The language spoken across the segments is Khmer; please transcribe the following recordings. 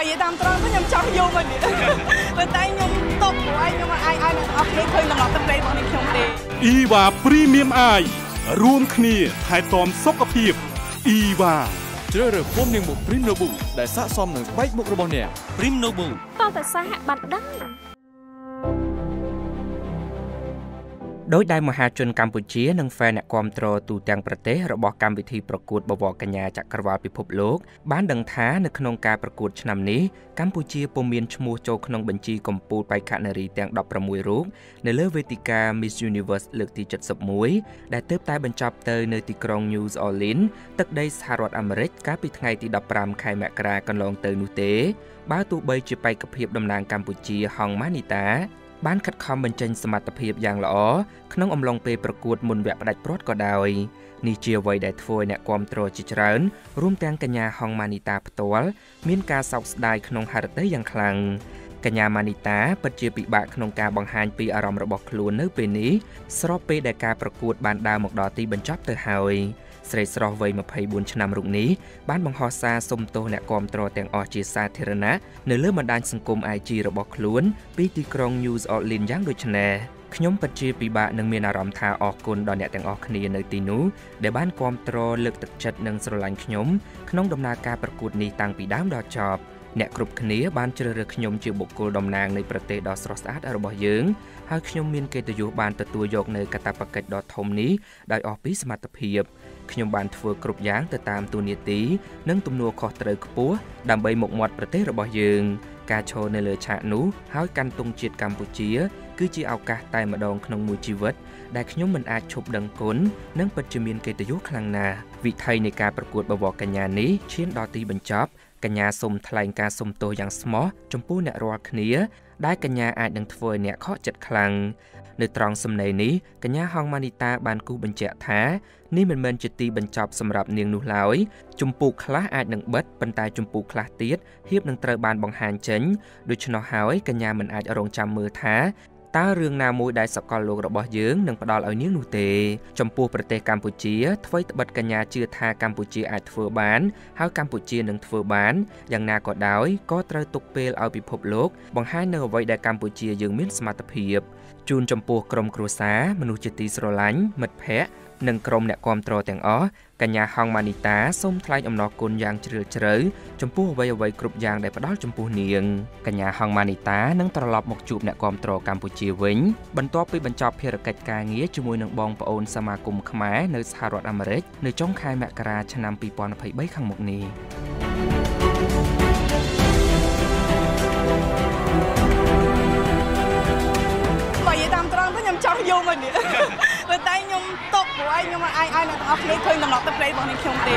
និយាយតាមត្រង់ទៅខ្ញុំចង់យកមកនេះប៉ុន្តែខ្ញុំតបព្រោះខ្ញុំអាចអ្នកទាំងអស់គ្នាឃើញដំណោះទឹកព្រៃរបស់នេះខ្ញុំទេអ៊ីវ៉ាព្រីមៀមអាយរួមគ្នាថែទាំសុខភាពអ៊ីវ៉ាជ្រើសរើសភូមិនាងមុខ Prim Nobu ដែលស័ក្តិសមនឹងស្បែកមុខរបស់អ្នក Prim Nobu តតែសហបាត់ដឹងដោយដែលមហាជនកម្ពុជានិងហ្វេអ្នកគាំទ្រទូទាំងប្រទេសរបស់កម្មវិធីប្រកួតបវរកញ្ញាចក្រវាឡពិភពលោកបានដឹងថានៅក្នុងការប្រកួតឆ្នាំនេះកម្ពុជាពុំមានឈ្មោះចូលក្នុងបញ្ជីកំពូលបេក្ខនារីទាំង16រូបនៅលើវេទិកា Miss Universe លើកទី71ដែលទើបតែបញ្ចប់ទៅនៅទីក្រុង New Orleans ទឹកដីសហរដ្ឋអាមេរិកកាលពីថ្ងៃទី15ខែមករាកន្លងទៅនោះទេបើទោះបីជាបេក្ខភាពតំណាងកម្ពុជាហងម៉ានីតាបានខិតខំបញ្ចេញសមត្ថភាពយ៉ាងល្អក្នុងអំឡុងពេលប្រកួតមុនវគ្គផ្ដាច់ព្រាត់ក៏ដោយនេះជាអ្វីដែលធ្វើឲ្យអ្នកគាំទ្រជាច្រើនរួមទាំងកញ្ញាហងម៉ានីតាផ្ទាល់មានការសោកស្ដាយក្នុងហឫទ័យយ៉ាងខ្លាំងកញ្ញាម៉ានីតាពិតជាពិបាកក្នុងការបង្ហាញពីអារម្មណ៍របស់ខ្លួននៅពេលនេះស្របពេលដែលការប្រកួតបានដើរមកដល់ទីបញ្ចប់ទៅហើយស្រីស្រស់វ័យ24ឆ្នាំរូបនេះបានបង្ហោះសារសុំទោសអ្នកគាំទ្រទាំងអស់ជាសាធារណៈនៅលើបណ្ដាញសង្គម IG របស់ខ្លួនពីទីក្រុង New Orleans យ៉ាងដូចនេះខ្ញុំពិតជាពិបាកនឹងមានអារម្មណ៍ថាអរគុណដល់អ្នកទាំងអស់គ្នានៅទីនោះដែលបានគាំទ្រលើកទឹកចិត្តនិងស្រឡាញ់ខ្ញុំក្នុងដំណើរការប្រកួតនេះតាំងពីដើមដល់ចប់អ្នកគ្រប់គ្នាបានជ្រើសរើសខ្ញុំជាបុគ្គលតំណាងនៃប្រទេសដ៏ស្រស់ស្អាតរបស់យើងហើយខ្ញុំមានកិត្តិយសបានទទួលយកនៅកាតព្វកិច្ចដ៏ធំនេះដោយអស់ពីសមត្ថភាពខ្ញុំបានធ្វើគ្រប់យ៉ាងទៅតាមទូនាទីនិងទំនួលខុសត្រូវខ្ពស់ដើម្បីមុខមាត់ប្រទេសរបស់យើងការឈរនៅលើឆាកនោះហើយកាន់ទង់ជាតិកម្ពុជាគឺជាឱកាសតែម្ដងក្នុងមួយជីវិតដែលខ្ញុំមិនអាចឈប់ដឹងគុណនិងពិតជាមានកិត្តិយសខ្លាំងណាស់វិថីនៃការប្រកួតបវរកញ្ញានេះឈានដល់ទីបញ្ចប់កញ្ញាសូមថ្លែងការសុំទោសយ៉ាងស្មោះចំពោះអ្នករាល់គ្នាដែលកញ្ញាអាចនឹងធ្វើឲ្យអ្នកខកចិត្តខ្លាំងនៅត្រង់សំណេរនេះកញ្ញាហងម៉ានីតាបានគូបញ្ជាក់ថានេះមិនមែនជាទីបញ្ចប់សម្រាប់នាងនោះឡើយជំពូកខ្លះអាចនឹងបិទប៉ុន្តែជំពូកខ្លះទៀតហៀបនឹងត្រូវបានបង្ហាញចេញដូច្នោះហើយកញ្ញាមិនអាចរងចាំមើលថាតើរឿងណាមួយដែលសកលលោករបស់យើងនឹងផ្ដល់ឲ្យនាងនោះទេចំពោះប្រទេសកម្ពុជាអ្វីត្បិតកញ្ញាជឿថាកម្ពុជាអាចធ្វើបានហើយកម្ពុជានឹងធ្វើបានយ៉ាងណាក៏ដោយក៏ត្រូវទុកពេលឲ្យពិភពលោកបង្ហាញនៅអ្វីដែលកម្ពុជាយើងមានសមត្ថភាពជូនចំពោះក្រុមគ្រួសារមនុស្សជាទីស្រឡាញ់មិត្តភ័ក្តិនិងក្រុមអ្នកគាំទ្រទាំងអស់កញ្ញាហងម៉ានីតាសូមថ្លែងអំណរគុណយ៉ាងជ្រាលជ្រៅចំពោះអ្វីៗគ្រប់យ៉ាងដែលផ្ដល់ចំពោះនាងកញ្ញាហងម៉ានីតានឹងត្រឡប់មកជួបអ្នកគាំទ្រកម្ពុជាវិញបន្ទាប់ពីបញ្ចប់ភារកិច្ចការងារជាមួយនឹងបងប្អូនសមាគមខ្មែរនៅសហរដ្ឋអាមេរិកនៅចុងខែមករាឆ្នាំ2023ខាងមុខនេះតាមត្រង់ទៅខ្ញុំចង់យកមកនេះប៉ុន្តែខ្ញុំតបព្រោះខ្ញុំអាចអ្នកទាំងអស់គ្នាឃើញដំណោះទឹកព្រៃរបស់នេះខ្ញុំទេ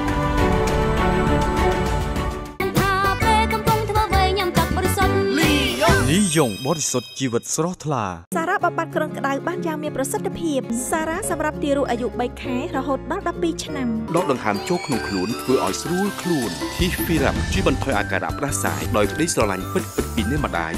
លីយ៉ុងបរិសុទ្ធជីវិតស្រស់ថ្លាសារ៉ាបបាត់គ្រឿងក្តៅបានយ៉ាងមានប្រសិទ្ធភាពសារ៉ាសម្រាប់ទារកអាយុ3ខែរហូតដល់12ឆ្នាំដកដង្ហើមចូលក្នុងខ្លួនធ្វើឲ្យស្រួលខ្លួន Tifirap ជួយបន្ថយអាការៈផ្ដាសាយដោយក្តីស្រឡាញ់ពិតៗពីអ្នកម្ដាយ